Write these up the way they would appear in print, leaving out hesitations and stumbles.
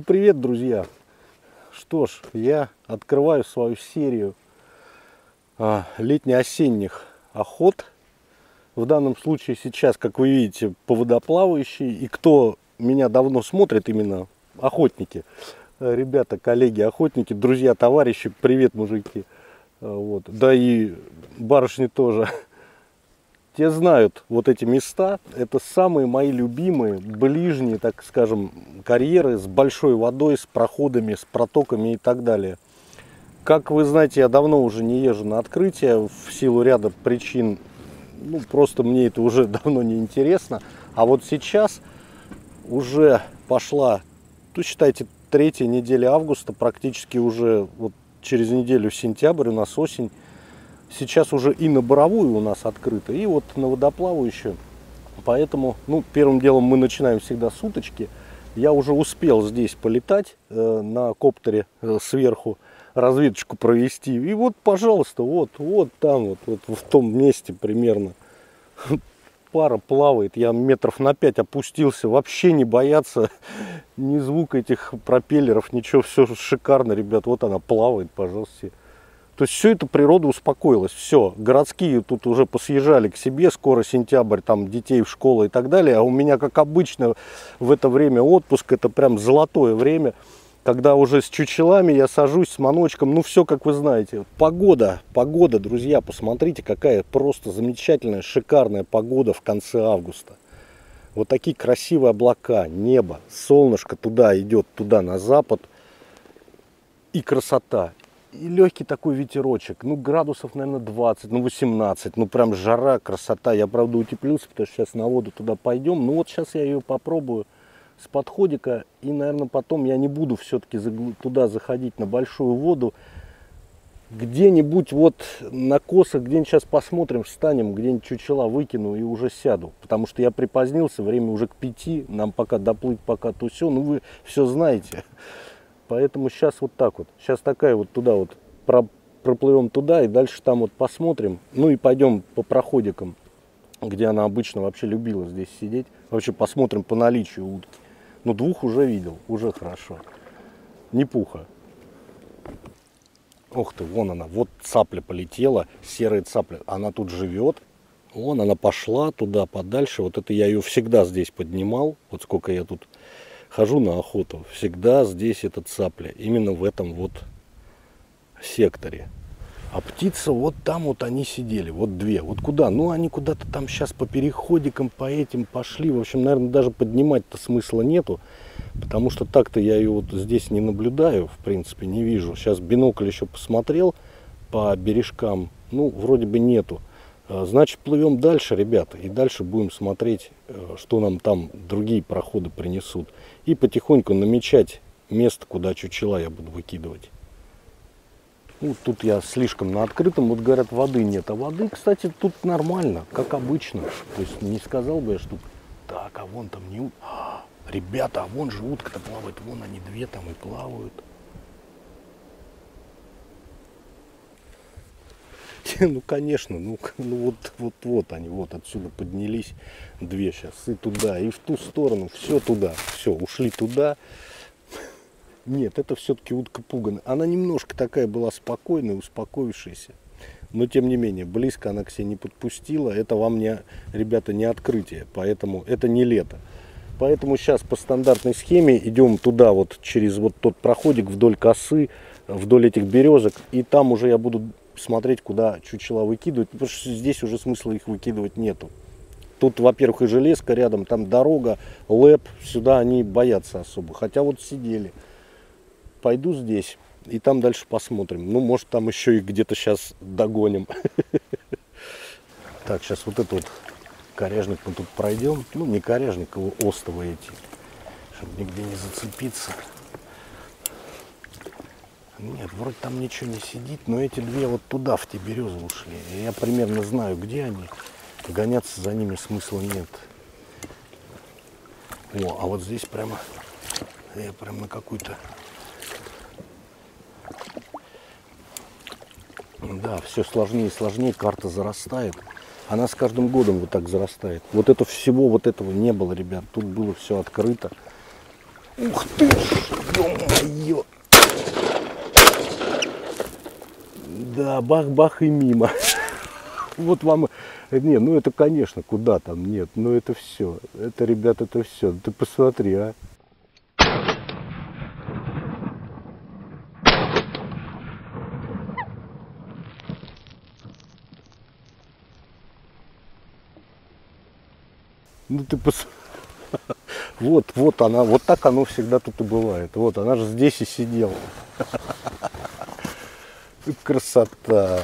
привет, друзья! Что ж, я открываю свою серию летне-осенних охот. В данном случае сейчас, как вы видите, по водоплавающей. И кто меня давно смотрит, именно охотники, ребята, коллеги, охотники, друзья, товарищи, привет, мужики. Вот. Да и барышни тоже. Те знают вот эти места. Это самые мои любимые, ближние, так скажем, карьеры с большой водой, с проходами, с протоками и так далее. Как вы знаете, я давно уже не езжу на открытие в силу ряда причин. Ну, просто мне это уже давно не интересно. А вот сейчас уже пошла, ну, считайте, 3-я неделя августа, практически уже вот через неделю сентябрь, у нас осень. Сейчас уже и на боровую у нас открыто, и вот на водоплавающую. Поэтому, ну, первым делом мы начинаем всегда с уточки. Я уже успел здесь полетать на коптере сверху, разведочку провести. И вот, пожалуйста, вот там, вот в том месте примерно пара плавает. Я метров на 5 опустился, вообще не бояться ни звука этих пропеллеров, ничего, все шикарно, ребят. Вот она плавает, пожалуйста. То есть все это природа успокоилась, все, городские тут уже посъезжали к себе, скоро сентябрь, там детей в школу и так далее, а у меня, как обычно, в это время отпуск, это прям золотое время, когда уже с чучелами я сажусь, с маночком, ну все, как вы знаете. Погода, друзья, посмотрите, какая просто замечательная, шикарная погода в конце августа. Вот такие красивые облака, небо, солнышко туда идет, туда на запад, и красота. И легкий такой ветерочек, ну градусов, наверное, 20, ну 18, ну прям жара, красота. Я, правда, утеплился, потому что сейчас на воду туда пойдем. Ну вот сейчас я ее попробую с подходика. И, наверное, потом я не буду все-таки туда заходить на большую воду. Где-нибудь вот на косах, где-нибудь сейчас посмотрим, встанем, где-нибудь чучела выкину и уже сяду. Потому что я припозднился, время уже к 5, нам пока доплыть, пока то все. Ну вы все знаете. Поэтому сейчас вот так вот. Сейчас такая вот туда вот проплывем туда и дальше там вот посмотрим. Ну и пойдем по проходикам, где она обычно вообще любила здесь сидеть. Вообще посмотрим по наличию утки. Ну 2 уже видел, уже хорошо. Не пуха. Ох ты, вон она, вот цапля полетела, серая цапля. Она тут живет. Вон она пошла туда подальше. Вот это я ее всегда здесь поднимал. Вот сколько я тут хожу на охоту, всегда здесь эта цапля, именно в этом вот секторе. А птица вот там вот они сидели, вот 2. Вот куда? Ну они куда-то там сейчас по переходикам, по этим пошли. В общем, наверное, даже поднимать-то смысла нету, потому что так-то я ее вот здесь не наблюдаю, в принципе, не вижу. Сейчас бинокль еще посмотрел по бережкам, ну, вроде бы нету. Значит, плывем дальше, ребята, и дальше будем смотреть, что нам там другие проходы принесут. И потихоньку намечать место, куда чучела я буду выкидывать. Ну, тут я слишком на открытом, вот говорят, воды нет. А воды, кстати, тут нормально, как обычно. То есть не сказал бы я, что так, а вон там не... Ребята, а вон же утка-то плавает, вон они 2 там и плавают. Ну, конечно, ну вот они, вот отсюда поднялись 2 сейчас, и туда, и в ту сторону, все туда, все, ушли туда. Нет, это все-таки утка пуганая. Она немножко такая была спокойная, успокоившаяся, но тем не менее, близко она к себе не подпустила. Это вам, не, ребята, не открытие, поэтому это не лето. Поэтому сейчас по стандартной схеме идем туда, вот через вот тот проходик вдоль косы, вдоль этих березок, и там уже я буду смотреть, куда чучела выкидывать, потому что здесь уже смысла их выкидывать нету. Тут, во-первых, и железка рядом, там дорога, лэп, сюда они боятся особо. Хотя вот сидели. Пойду здесь, и там дальше посмотрим. Ну, может, там еще и где-то сейчас догоним. Так, сейчас вот этот вот коряжник мы тут пройдем. Ну, не коряжник, а остовы эти, чтобы нигде не зацепиться. Нет, вроде там ничего не сидит, но эти 2 вот туда, в те березы ушли. И я примерно знаю, где они. Гоняться за ними смысла нет. О, а вот здесь прямо, я прям на какую-то... Да, все сложнее и сложнее, карта зарастает. Она с каждым годом вот так зарастает. Вот это всего, вот этого не было, ребят. Тут было все открыто. Ух ты, ё-моё. Да, бах-бах и мимо. Вот вам... Не, ну это, конечно, куда там, нет, ну это все. Это, ребят, это все. Ты посмотри, а. Ну ты посмотри. Вот она, вот так оно всегда тут и бывает. Вот, она же здесь и сидела. И красота.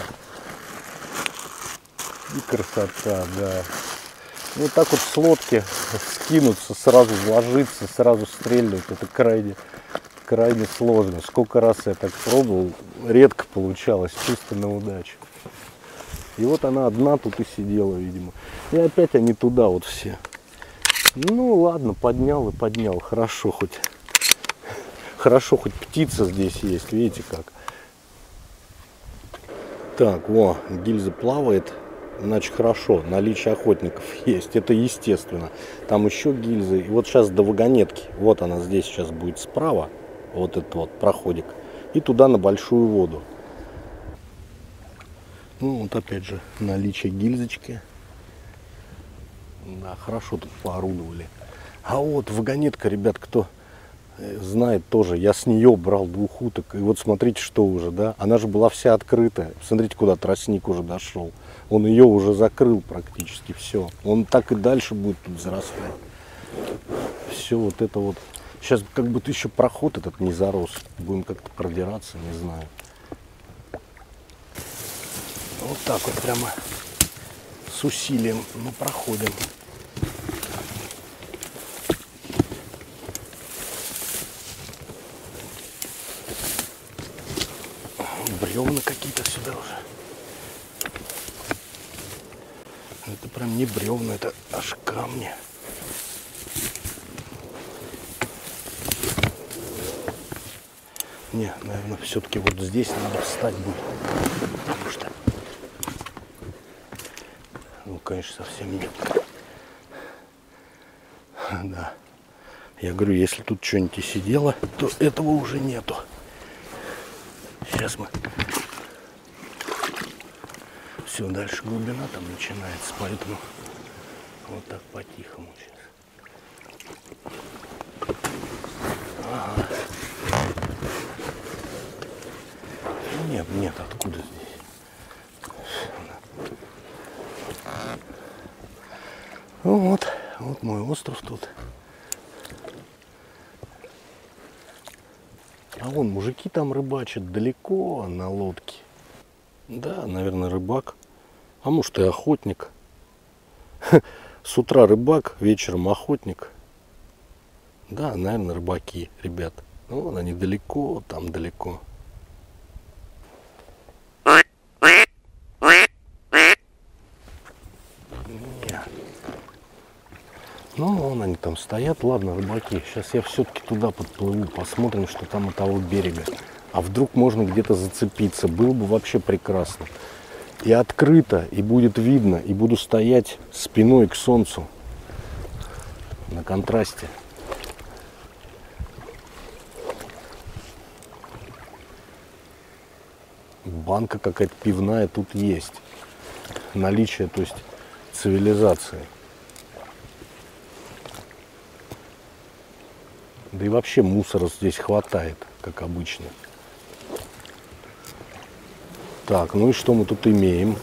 И красота, да. Вот так вот с лодки скинуться, сразу вложиться, сразу стрельнуть. Это крайне сложно. Сколько раз я так пробовал, редко получалось, чисто на удачу. И вот она одна тут и сидела, видимо. И опять они туда вот все. Ну ладно, поднял и поднял. Хорошо хоть птица здесь есть, видите как. Так, во, гильза плавает. Значит, хорошо, наличие охотников есть. Это естественно. Там еще гильзы. И вот сейчас до вагонетки. Вот она здесь сейчас будет справа. Вот этот вот проходик. И туда на большую воду. Ну вот опять же наличие гильзочки. Да, хорошо тут поорудовали. А вот вагонетка, ребят, кто знает тоже, я с нее брал 2 уток. И вот смотрите, что уже, да. Она же была вся открытая. Смотрите, куда тростник уже дошел. Он ее уже закрыл практически все. Он так и дальше будет тут зарастать. Все вот это вот. Сейчас как будто еще проход этот не зарос. Будем как-то продираться, не знаю. Вот так вот прямо с усилием мы проходим. Бревна какие-то сюда уже. Это прям не бревна, это аж камни. Не, наверное, все-таки вот здесь надо встать будет. Потому что, ну, конечно, совсем нет. Да. Я говорю, если тут что-нибудь и сидело, то этого уже нету. Сейчас мы... Все, дальше глубина там начинается, поэтому вот так по-тихому сейчас. Ага. Нет, откуда здесь? Вот мой остров тут. А вон мужики там рыбачат далеко на лодке. Да, наверное, рыбак. А может и охотник. С утра рыбак, вечером охотник. Да, наверное, рыбаки, ребят. Ну, вон они далеко, там далеко. Ну, вон они там стоят. Ладно, рыбаки. Сейчас я все-таки туда подплыву. Посмотрим, что там у того берега. А вдруг можно где-то зацепиться. Было бы вообще прекрасно. И открыто, и будет видно. И буду стоять спиной к солнцу. На контрасте. Банка какая-то пивная тут есть. Наличие, то есть, цивилизации. Да и вообще мусора здесь хватает, как обычно. Так, ну и что мы тут имеем?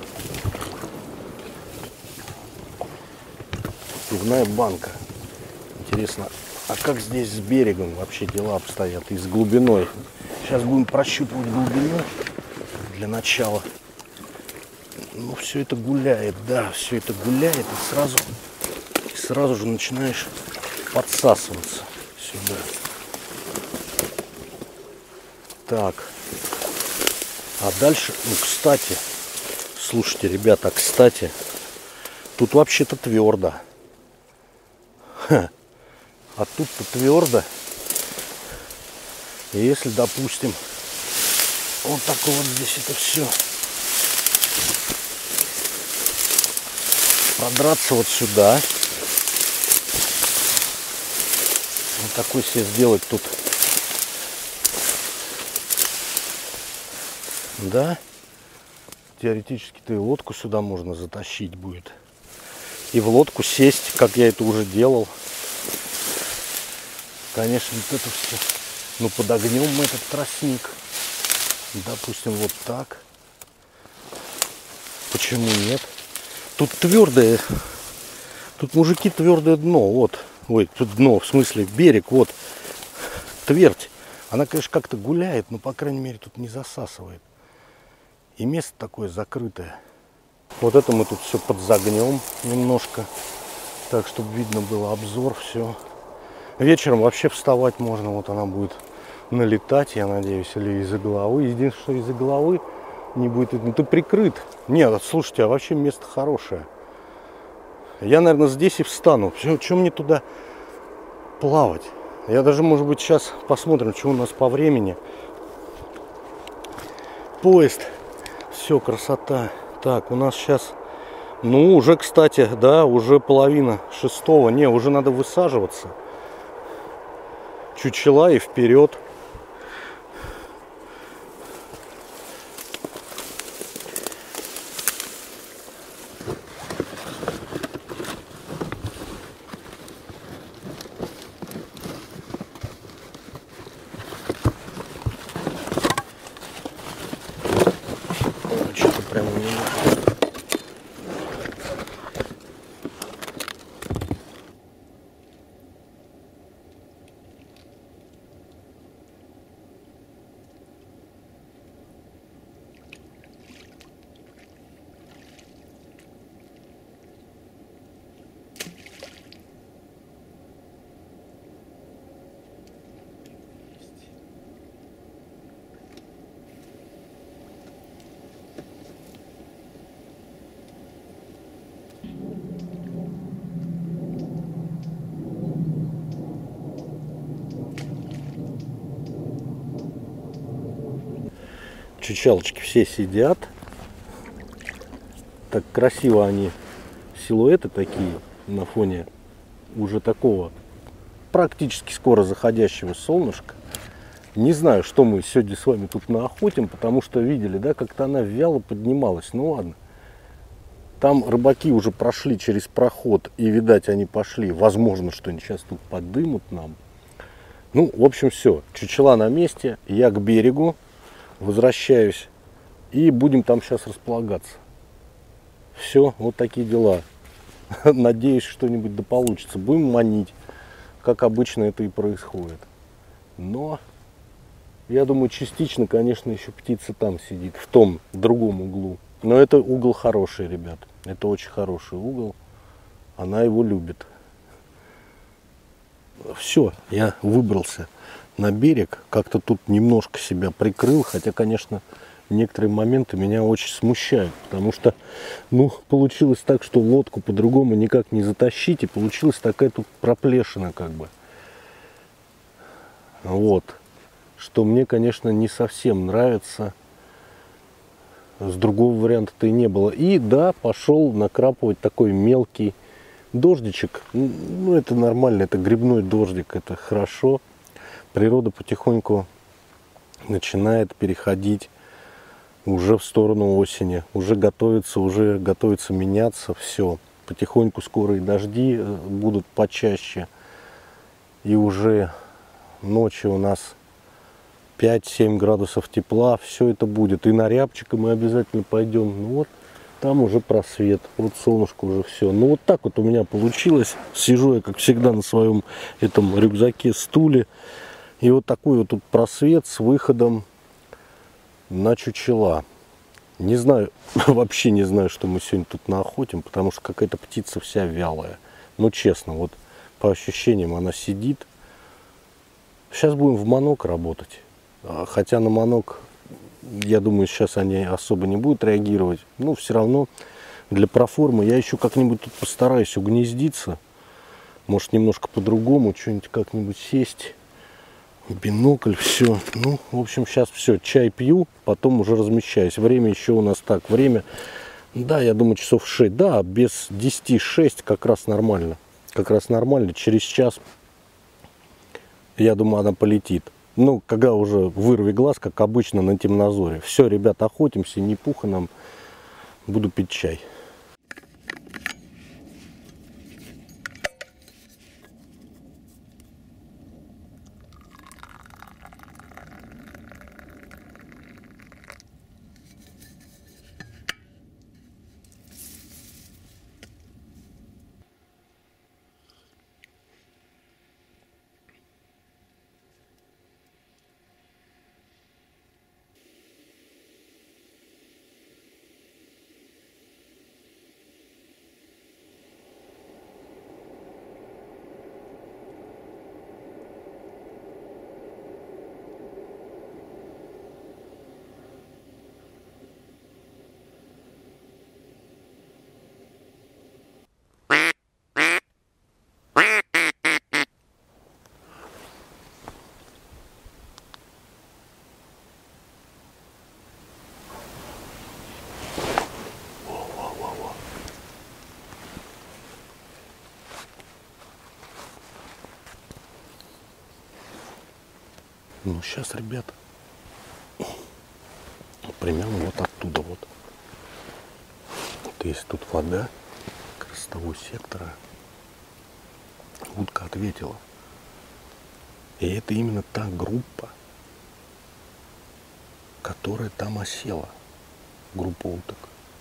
Пивная банка. Интересно, а как здесь с берегом вообще дела обстоят и с глубиной? Сейчас будем прощупывать глубину для начала. Ну, все это гуляет, да, все это гуляет, и сразу же начинаешь подсасываться сюда. Так. А дальше, ну, кстати, слушайте, ребята, кстати, тут вообще-то твердо. Ха. А тут-то твердо. И если, допустим, вот так вот здесь это все продраться вот сюда, Вот такой себе сделать тут. Да. Теоретически-то и лодку сюда можно затащить будет. И в лодку сесть, как я это уже делал. Конечно, вот это все. Ну, подогнем мы этот тростник. Допустим, вот так. Почему нет? Тут твердое. Тут, мужики, твердое дно. Вот. Ой, тут дно, в смысле берег. Вот. Твердь. Она, конечно, как-то гуляет, но, по крайней мере, тут не засасывает. И место такое закрытое. Вот это мы тут все подзагнем немножко. Так, чтобы видно было обзор, все. Вечером вообще вставать можно. Вот она будет налетать, я надеюсь, или из-за головы. Единственное, что из-за головы не будет видно. Ты прикрыт. Нет, слушайте, а вообще место хорошее. Я, наверное, здесь и встану. Чем мне туда плавать? Я даже, может быть, сейчас посмотрим, что у нас по времени. Поезд. Все, красота. Так, у нас сейчас, ну, уже, кстати, да, уже половина шестого. Не, уже надо высаживаться. Чучела и вперед. Что-то прямо не надо. Чучалочки все сидят. Так красиво они, силуэты такие на фоне уже такого практически скоро заходящего солнышка. Не знаю, что мы сегодня с вами тут наохотим, потому что видели, да, как-то она вяло поднималась. Ну ладно. Там рыбаки уже прошли через проход, и, видать, они пошли. Возможно, что они сейчас тут подымут нам. Ну, в общем, все. Чучела на месте. Я к берегу возвращаюсь. И будем там сейчас располагаться. Все, вот такие дела. Надеюсь, что-нибудь да получится. Будем манить. Как обычно это и происходит. Но, я думаю, частично, конечно, еще птица там сидит. В том, другом углу. Но это угол хороший, ребят. Это очень хороший угол. Она его любит. Все, я выбрался на берег. Как-то тут немножко себя прикрыл. Хотя, конечно, некоторые моменты меня очень смущают. Потому что, ну, получилось так, что лодку по-другому никак не затащить. И получилась такая тут проплешина, как бы. Вот. Что мне, конечно, не совсем нравится. С другого варианта-то и не было. И да, пошел накрапывать такой мелкий дождичек. Ну, это нормально, это грибной дождик, это хорошо. Природа потихоньку начинает переходить уже в сторону осени. Уже готовится меняться все. Потихоньку скоро и дожди будут почаще. И уже ночью у нас 5-7 градусов тепла, все это будет. И на Рябчика мы обязательно пойдем. Ну вот, там уже просвет. Вот солнышко уже все. Ну вот так вот у меня получилось. Сижу я, как всегда, на своем этом рюкзаке, стуле. И вот такой вот тут просвет с выходом на чучела. Не знаю, вообще не знаю, что мы сегодня тут наохотим, потому что какая-то птица вся вялая. Ну честно, вот по ощущениям она сидит. Сейчас будем в манок работать. Хотя на манок, я думаю, сейчас они особо не будут реагировать. Но все равно для проформы я еще как-нибудь тут постараюсь угнездиться. Может, немножко по-другому, что-нибудь как-нибудь сесть. Бинокль, все. Ну, в общем, сейчас все, чай пью, потом уже размещаюсь. Время еще у нас так, время, да, я думаю, часов 6. Да, без 10-6 как раз нормально. Как раз нормально. Через час Я думаю, она полетит. Ну, когда уже вырви глаз, как обычно на темнозоре. Все, ребят, охотимся, не пуха нам. Буду пить чай. Ну, сейчас, ребята, примерно вот оттуда вот. То есть тут вода, как раз с того сектора. Утка ответила. И это именно та группа, которая там осела. Группа уток.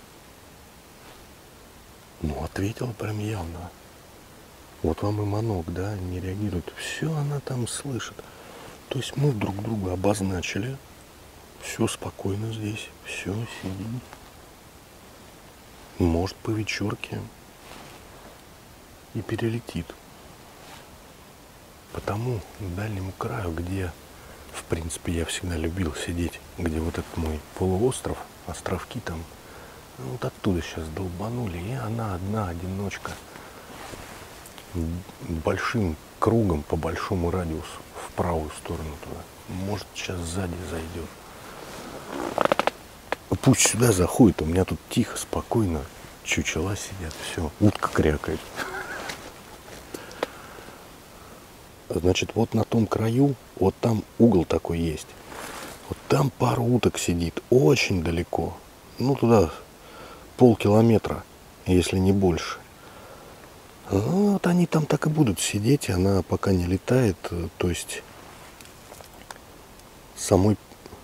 Ну, ответила прям явно. Вот вам и манок, да, не реагирует. Все она там слышит. То есть мы друг друга обозначили. Все спокойно здесь. Все, сидим. Может, по вечерке и перелетит. По тому дальнему краю, где, в принципе, я всегда любил сидеть, где вот этот мой полуостров, островки там, вот оттуда сейчас долбанули, и она одна, одиночка, большим кругом по большому радиусу в правую сторону туда. Может, сейчас сзади зайдет. Пусть сюда заходит, у меня тут тихо, спокойно, чучела сидят, все, утка крякает. Значит, вот на том краю, вот там угол такой есть. Вот там пару уток сидит, очень далеко. Ну, туда полкилометра, если не больше. Ну, вот они там так и будут сидеть, она пока не летает. То есть самой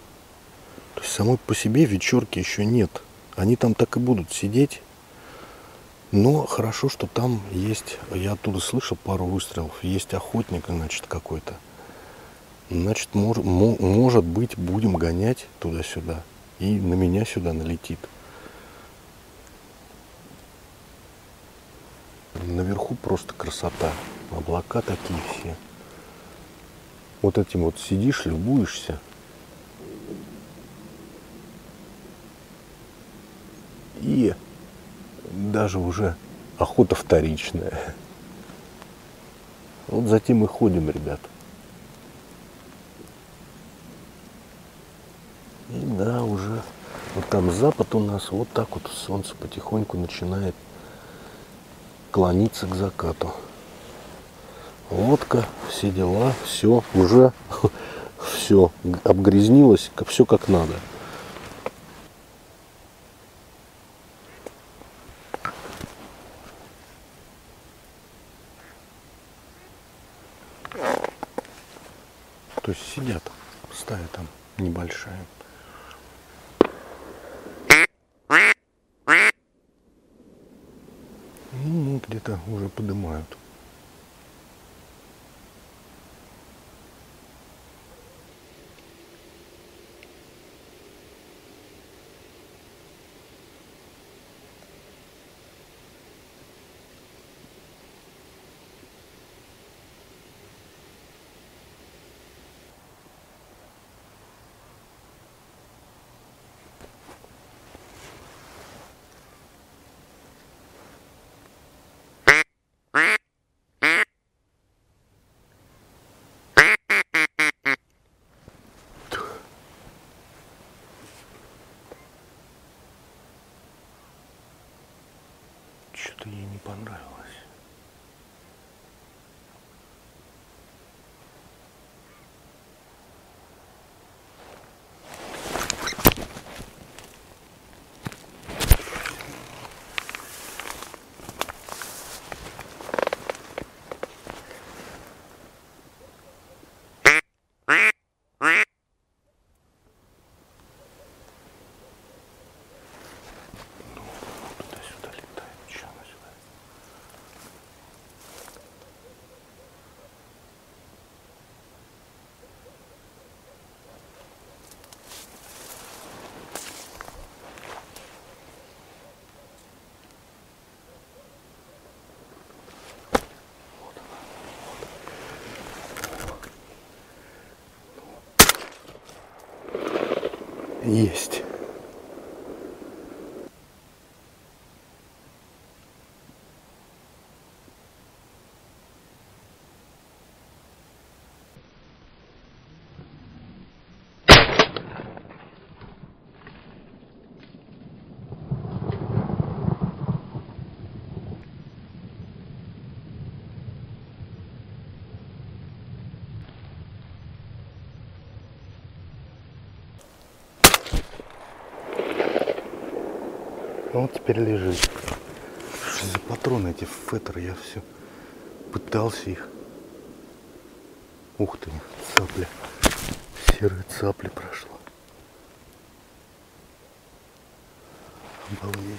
по себе вечерки еще нет. Они там так и будут сидеть. Но хорошо, что там есть, я оттуда слышал пару выстрелов, есть охотник, значит, какой-то. Значит, может быть, будем гонять туда-сюда, и на меня сюда налетит. Наверху просто красота, облака такие все. Вот этим вот сидишь, любуешься. И даже уже охота вторичная. Вот затем и ходим, ребят. И да, уже вот там запад у нас, вот так вот солнце потихоньку начинает клониться к закату. Лодка, все дела, все, уже все обгрязнилось, все как надо. То есть сидят, стая там небольшая. Ну, где-то уже поднимают. Что-то ей не понравилось. Есть. Ну, вот теперь лежит. Что за патроны эти феттеры? Я все пытался их. Ух ты, цапля. Серая цапля прошла. Обалдеть.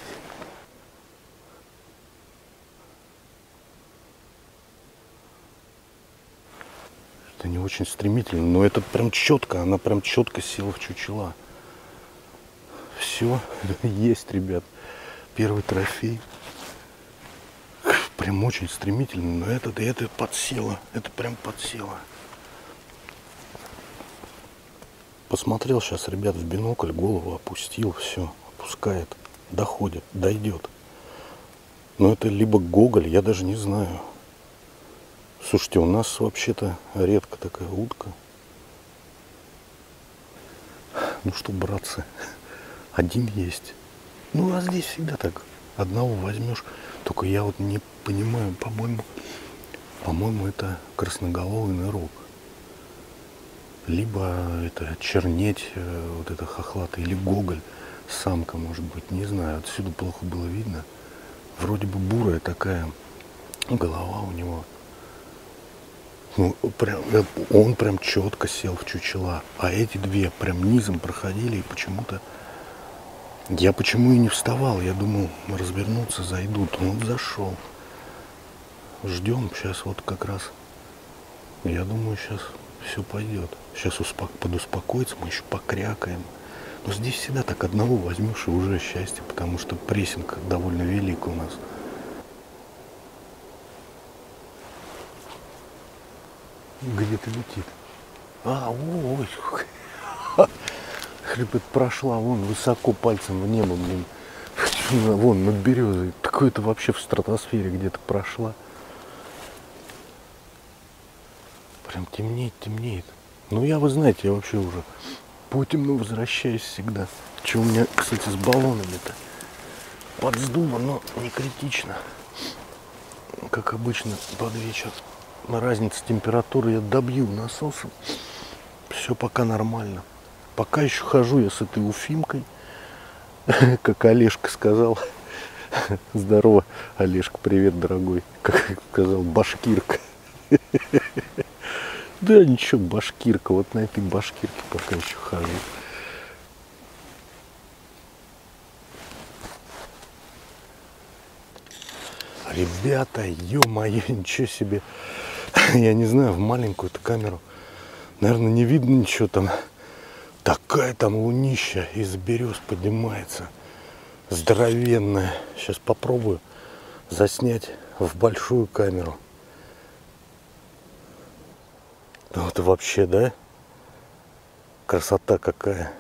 Это не очень стремительно, но это прям четко. Она прям четко села в чучела. Все, есть, ребят. Первый трофей. Прям очень стремительно, но это подсело. Это прям подсело. Посмотрел сейчас, ребят, в бинокль, голову опустил, все, опускает, доходит, дойдет. Но это либо гоголь, я даже не знаю. Слушайте, у нас вообще-то редко такая утка. Ну что, братцы, один есть. Ну, а здесь всегда так. Одного возьмешь. Только я вот не понимаю, по-моему, это красноголовый нырок. Либо это чернеть, вот это хохлатый, или гоголь, самка, может быть, не знаю. Отсюда плохо было видно. Вроде бы бурая такая голова у него. Ну, прям, он прям четко сел в чучела. А эти две прям низом проходили, и почему-то... Я почему и не вставал? Я думал, развернуться, зайдут. Он зашел. Ждем. Сейчас вот как раз. Я думаю, сейчас все пойдет. Сейчас подуспокоится, мы еще покрякаем. Но здесь всегда так одного возьмешь, и уже счастье, потому что прессинг довольно велик у нас. Где-то летит. Ой. Хребет прошла, вон высоко пальцем в небо, блин. Вон над березой. Такое-то вообще в стратосфере где-то прошла. Прям темнеет. Ну я, вы знаете, я вообще уже по темну возвращаюсь всегда. Что у меня, кстати, с баллонами-то? Подсдуло, но не критично. Как обычно, под вечер. На разнице температуры я добью насосом. Все пока нормально. Пока еще хожу я с этой уфимкой, как Олежка сказал. Здорово, Олежка, привет, дорогой. Как сказал, башкирка. Да ничего, башкирка. Вот на этой башкирке пока еще хожу. Ребята, ё-моё, ничего себе. Я не знаю, в маленькую-то камеру, наверное, не видно ничего там. Такая там лунища из берез поднимается. Здоровенная. Сейчас попробую заснять в большую камеру. Вот вообще, да? Красота какая.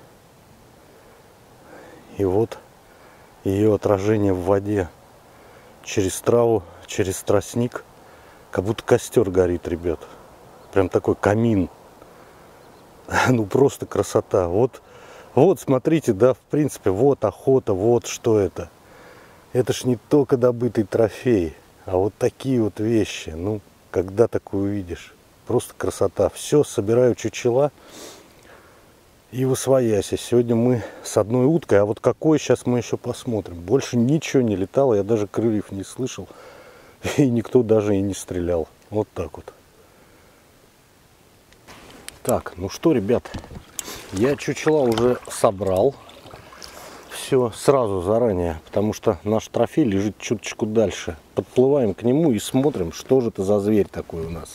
И вот ее отражение в воде. Через траву, через тростник. Как будто костер горит, ребят. Прям такой камин. Ну просто красота. Вот, смотрите, да, в принципе, вот охота, вот что это. Это ж не только добытый трофей, а вот такие вот вещи. Ну, когда такое увидишь? Просто красота. Все, собираю чучела и восвоясь. Сегодня мы с одной уткой, а вот какой, сейчас мы еще посмотрим. Больше ничего не летало, я даже крыльев не слышал. И никто даже и не стрелял. Вот так вот. Так, ну что, ребят, я чучела уже собрал. Все сразу заранее, потому что наш трофей лежит чуточку дальше. Подплываем к нему и смотрим, что же это за зверь такой у нас.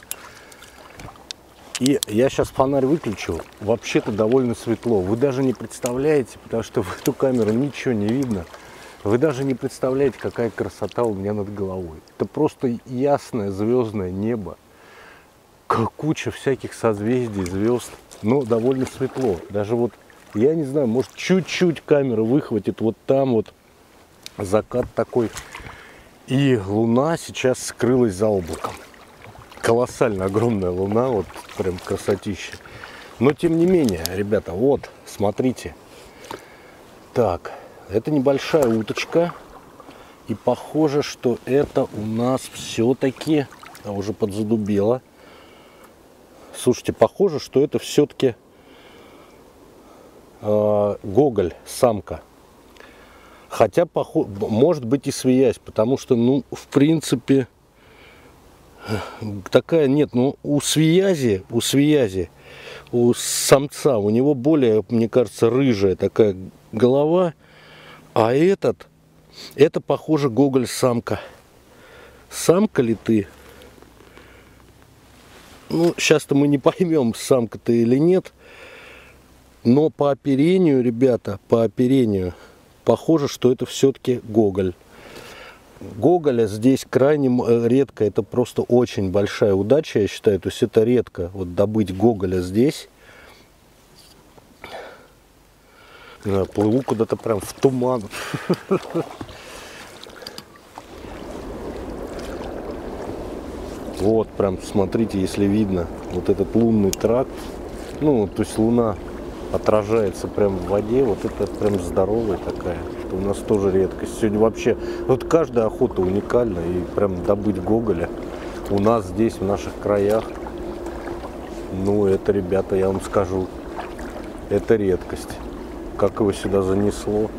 И я сейчас фонарь выключу. Вообще-то довольно светло. Вы даже не представляете, потому что в эту камеру ничего не видно. Вы даже не представляете, какая красота у меня над головой. Это просто ясное звездное небо. Куча всяких созвездий, звезд. Но довольно светло. Даже вот Я не знаю, может чуть-чуть камера выхватит. Вот там вот закат такой. И луна сейчас скрылась за облаком. Колоссально огромная луна, вот прям красотища. Но тем не менее, ребята, вот, смотрите. Так, это небольшая уточка. И похоже, что это у нас все-таки, уже подзадубело. Слушайте, похоже, что это все-таки гоголь, самка. Хотя, может быть и связь, потому что, ну, в принципе, такая нет. Ну, у связи, у самца, у него более, мне кажется, рыжая такая голова, а это, похоже, гоголь-самка. Самка ли ты? Ну, сейчас-то мы не поймем, самка ты или нет. Но по оперению, ребята, по оперению, похоже, что это все-таки гоголь. Гоголя здесь крайне редко, это просто очень большая удача, я считаю. То есть это редко, вот добыть гоголя здесь. Плыву куда-то прям в туман. Вот прям, смотрите, если видно, вот этот лунный тракт. Ну, то есть луна отражается прям в воде, вот это прям здоровая такая. Это у нас тоже редкость. Сегодня вообще, вот каждая охота уникальна, и прям добыть гоголя у нас здесь, в наших краях, ну это, ребята, я вам скажу, это редкость. Как его сюда занесло.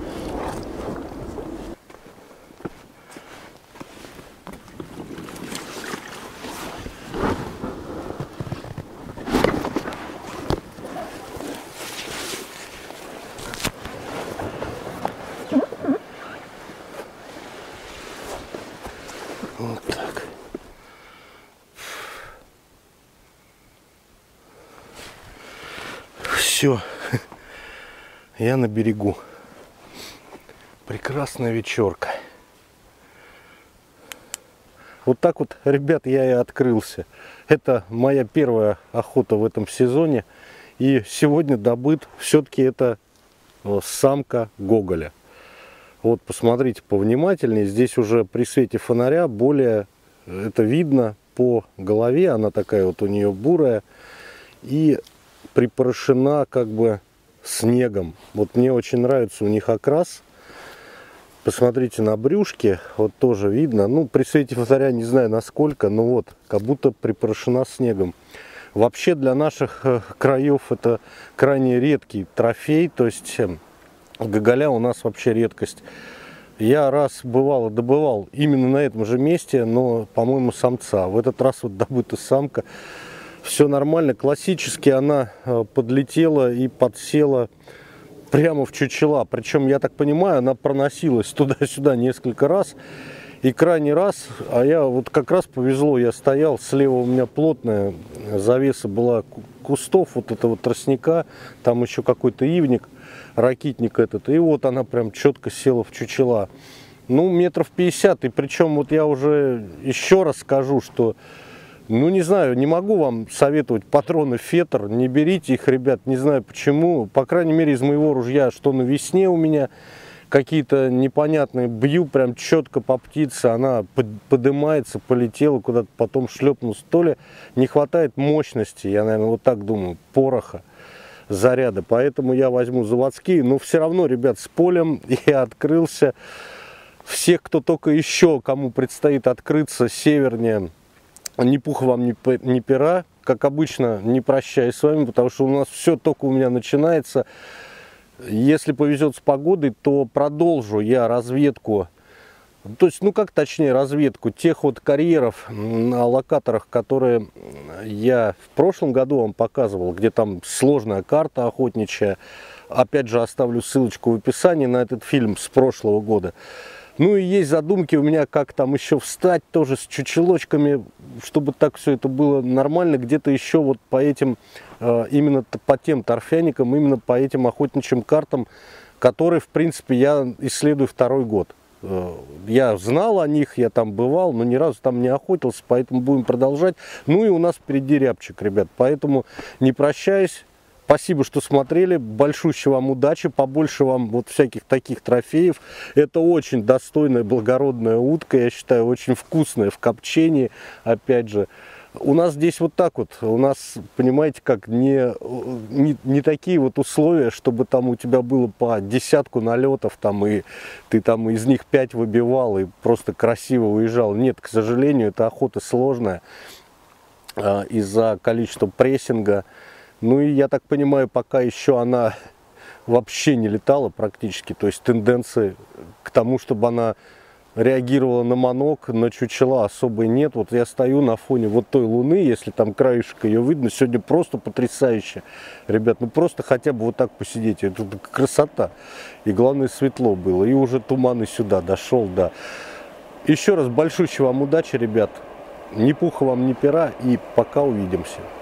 Вот так. Все. Я на берегу. Прекрасная вечерка. Вот так вот, ребят, я и открылся. Это моя первая охота в этом сезоне. И сегодня добыт все-таки это самка гоголя. Вот посмотрите повнимательнее. Здесь уже при свете фонаря более это видно по голове. Она такая вот у нее бурая. И припорошена как бы снегом. Вот мне очень нравится у них окрас. Посмотрите на брюшке, вот тоже видно. Ну, при свете фонаря не знаю насколько, но вот, как будто припорошена снегом. Вообще для наших краев это крайне редкий трофей, то есть гоголя у нас вообще редкость. Я раз бывало добывал именно на этом же месте, но, по-моему, самца. В этот раз вот добыта самка. Все нормально. Классически она подлетела и подсела прямо в чучела. Причем, я так понимаю, она проносилась туда-сюда несколько раз. И крайний раз, а я вот как раз повезло, я стоял, слева у меня плотная завеса была кустов, вот этого тростника, там еще какой-то ивник, ракитник этот. И вот она прям четко села в чучела. Ну, метров 50. И причем вот я уже еще раз скажу, что... Ну, не знаю, не могу вам советовать патроны Фетр, не берите их, ребят, не знаю почему. По крайней мере, из моего ружья, что на весне у меня какие-то непонятные, бью прям четко по птице, она поднимается, полетела куда-то, потом шлепнулась. То ли не хватает мощности, я, наверное, вот так думаю, пороха, заряда. Поэтому я возьму заводские, но все равно, ребят, с полем я открылся. Всех, кто только еще, кому предстоит открыться севернее, ни пуха вам, ни пера. Как обычно, не прощаюсь с вами, потому что у нас все только у меня начинается. Если повезет с погодой, то продолжу я разведку. То есть, ну как точнее, разведку тех вот карьеров на локаторах, которые я в прошлом году вам показывал, где там сложная карта охотничья. Опять же, оставлю ссылочку в описании на этот фильм с прошлого года. Ну и есть задумки у меня, как там еще встать тоже с чучелочками, чтобы так все это было нормально. Где-то еще вот по этим, именно по тем торфяникам, именно по этим охотничьим картам, которые, в принципе, я исследую второй год. Я знал о них, я там бывал, но ни разу там не охотился, поэтому будем продолжать. Ну и у нас впереди рябчик, ребят, поэтому не прощаюсь. Спасибо, что смотрели. Большущей вам удачи, побольше вам вот всяких таких трофеев. Это очень достойная, благородная утка, я считаю, очень вкусная в копчении. Опять же, у нас здесь вот так вот, у нас, понимаете, как не такие вот условия, чтобы там у тебя было по десятку налетов, там, и ты там из них 5 выбивал и просто красиво уезжал. Нет, к сожалению, эта охота сложная из-за количества прессинга. Ну и я так понимаю, пока еще она вообще не летала практически, то есть тенденции к тому, чтобы она реагировала на манок, на чучела особой нет. Вот я стою на фоне вот той луны, если там краешек ее видно, сегодня просто потрясающе. Ребят, ну просто хотя бы вот так посидеть, это красота. И главное, светло было, и уже туман и сюда дошел, да. Еще раз большущей вам удачи, ребят. Ни пуха вам, ни пера, и пока увидимся.